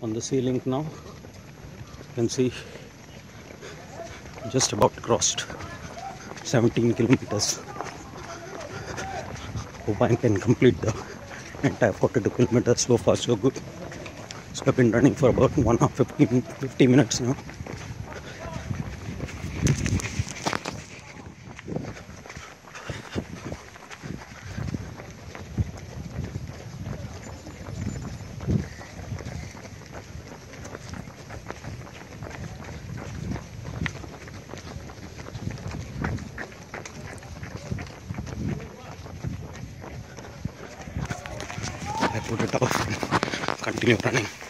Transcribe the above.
on the sealink now. You can see just about crossed 17 kilometers. Hope I can complete the entire 42 kilometers. So far so good. So I've been running for about 1 hour 50 minutes now. I put it off and continue running.